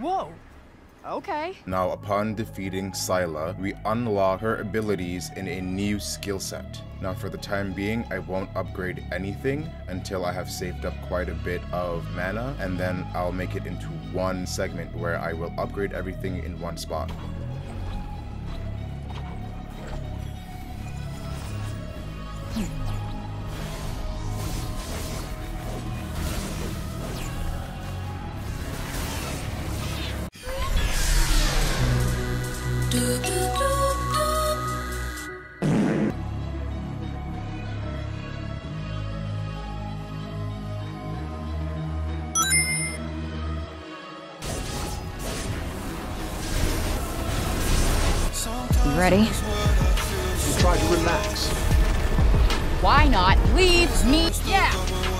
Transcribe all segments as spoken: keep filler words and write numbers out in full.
Whoa. Okay. Now, upon defeating Scylla, we unlock her abilities in a new skill set. Now, for the time being, I won't upgrade anything until I have saved up quite a bit of mana, and then I'll make it into one segment where I will upgrade everything in one spot. You ready? Try to relax. Why not? Leave me. Yeah.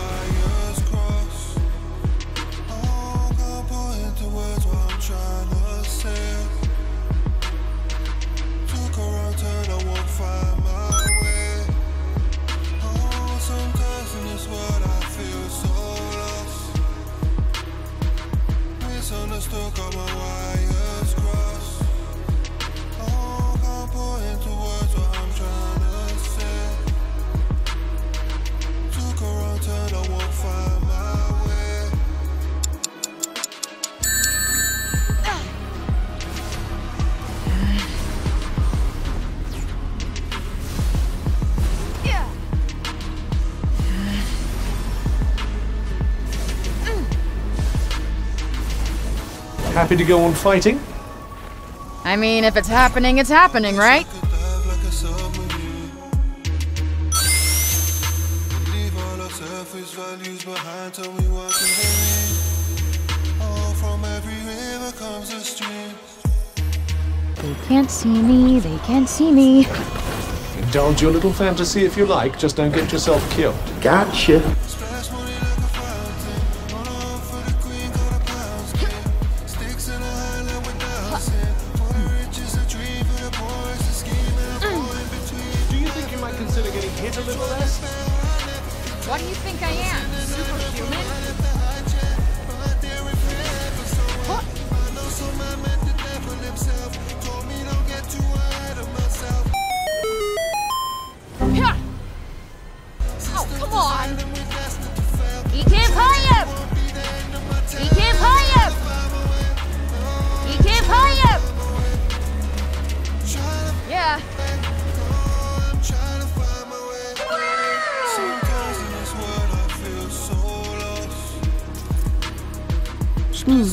Happy to go on fighting? I mean, if it's happening, it's happening, right? They can't see me, they can't see me. Indulge your little fantasy if you like, just don't get yourself killed. Gotcha. What do you think I am? Superhuman? What? Yeah. Oh, come on! He can't play him! He can't play him! He can't play him! Yeah. Mm.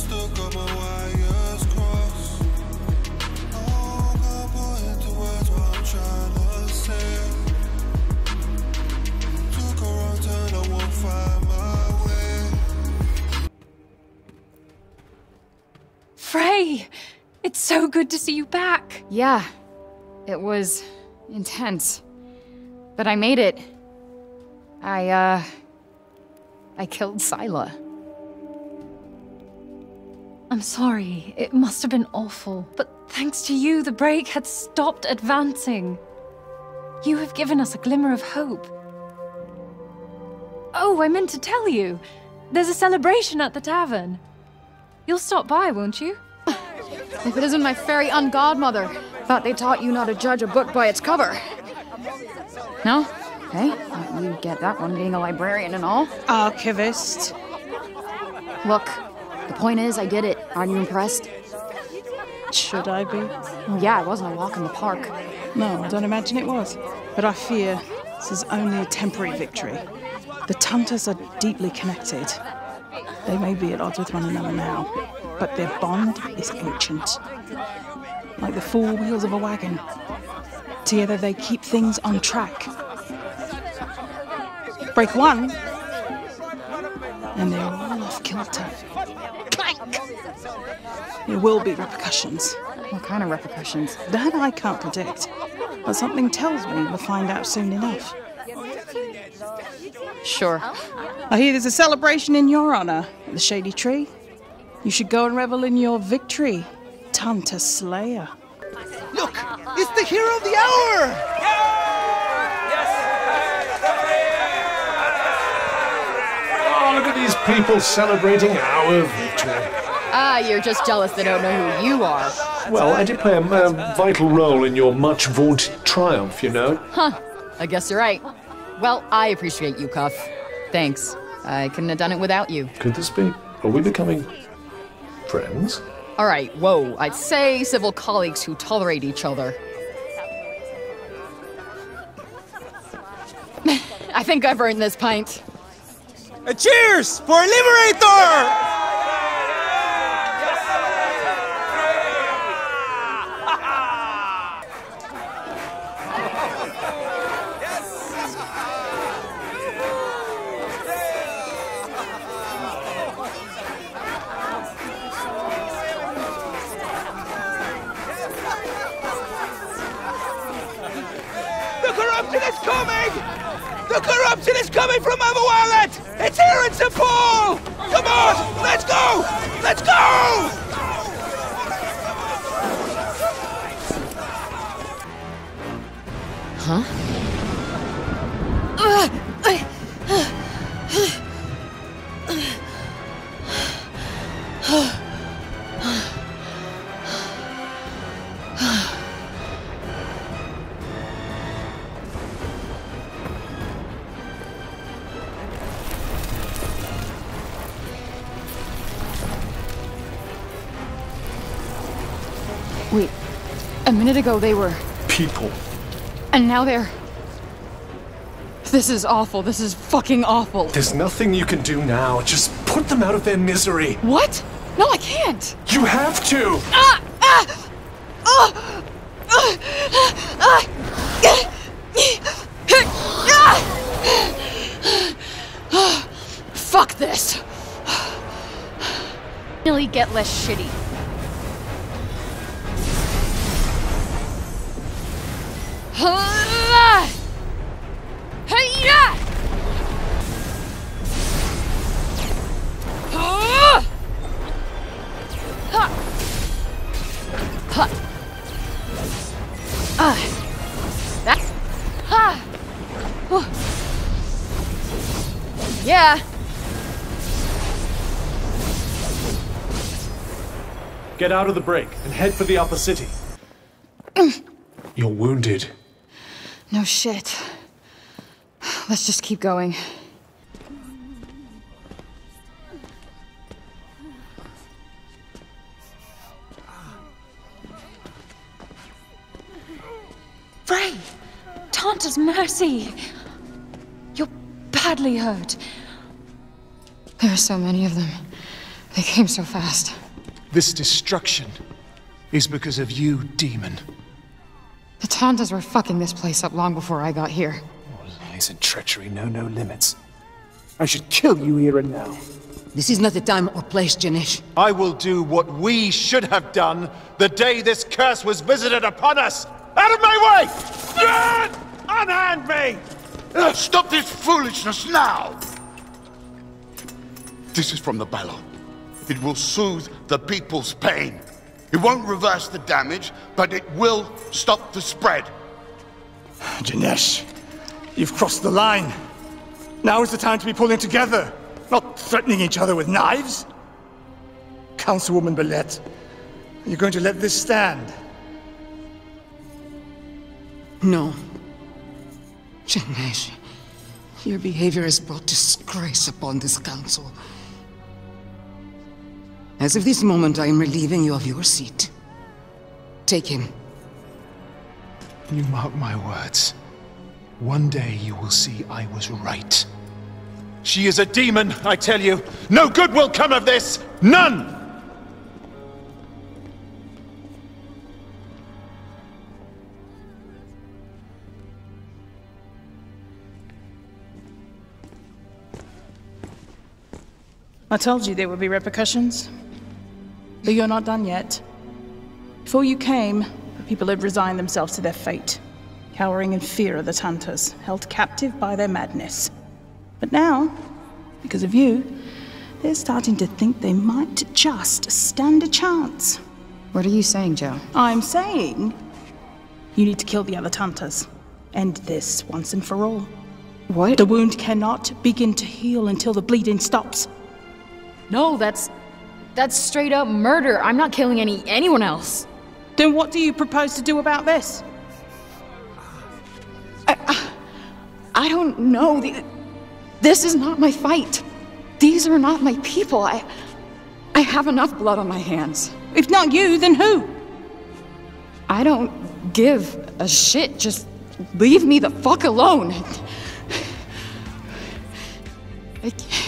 Frey! It's so good to see you back! Yeah, it was intense. But I made it. I, uh... I killed Scylla. I'm sorry, it must have been awful, but thanks to you, the break had stopped advancing. You have given us a glimmer of hope. Oh, I meant to tell you. There's a celebration at the tavern. You'll stop by, won't you? If it isn't my fairy ungodmother. Thought they taught you not to judge a book by its cover. No? Hey, you get that one, being a librarian and all. Archivist. Look, the point is, I did it. Aren't you impressed? Should I be? Well, yeah, it wasn't a walk in the park. No, I don't imagine it was. But I fear this is only a temporary victory. The Tuntas are deeply connected. They may be at odds with one another now, but their bond is ancient. Like the four wheels of a wagon. Together they keep things on track. Break one, and they're all off kilter. Clank! There will be repercussions. What kind of repercussions? That I can't predict. But something tells me we'll find out soon enough. Sure. I hear there's a celebration in your honor at the Shady Tree. You should go and revel in your victory, Tunta Slayer. Look! It's the hero of the hour! Oh, look at these people celebrating our victory. Ah, you're just jealous they don't know who you are. Well, I did play a uh, vital role in your much vaunted triumph, you know. Huh. I guess you're right. Well, I appreciate you, Cuff. Thanks. I couldn't have done it without you. Could this be? Are we becoming friends? All right, whoa. I'd say civil colleagues who tolerate each other. I think I've earned this pint. A cheers for Liberator! The corruption is coming! The corruption is coming from Overwhelmed! It's here in Saint Paul! Come on! Let's go! Let's go! Huh? Wait, a minute ago they were... People. And now they're... This is awful. This is fucking awful. There's nothing you can do now. Just put them out of their misery. What? No, I can't. You have to! Ah! Ah! Oh! Ah! Ah! Ah! Fuck this. Really get less shitty. Ha! Hey-ya! Ha! Ha! Ha! Ah! That's... Ha! Oh. Yeah. Get out of the break and head for the upper city. You're wounded. No shit. Let's just keep going. Frey! Tanta's mercy! You're badly hurt. There are so many of them. They came so fast. This destruction is because of you, demon. The Tantas were fucking this place up long before I got here. Lies and treachery know no limits. I should kill you here and now. This is not the time or place, Janesh. I will do what we should have done the day this curse was visited upon us! Out of my way! Unhand me! Uh, stop this foolishness now! This is from the Balor. It will soothe the people's pain. It won't reverse the damage, but it will stop the spread. Janesh, you've crossed the line. Now is the time to be pulling together, not threatening each other with knives. Councilwoman Belette, are you going to let this stand? No. Janesh, your behavior has brought disgrace upon this council. As of this moment, I am relieving you of your seat. Take him. You mark my words. One day you will see I was right. She is a demon, I tell you. No good will come of this! None! I told you there would be repercussions. But you're not done yet. Before you came, the people had resigned themselves to their fate, cowering in fear of the Tantas, held captive by their madness. But now, because of you, they're starting to think they might just stand a chance. What are you saying, Joe? I'm saying you need to kill the other Tantas. End this once and for all. What? The wound cannot begin to heal until the bleeding stops. No, that's... That's straight up murder. I'm not killing any anyone else. Then what do you propose to do about this? I, I, I don't know. The, this is not my fight. These are not my people. I, I have enough blood on my hands. If not you, then who? I don't give a shit. Just leave me the fuck alone. I,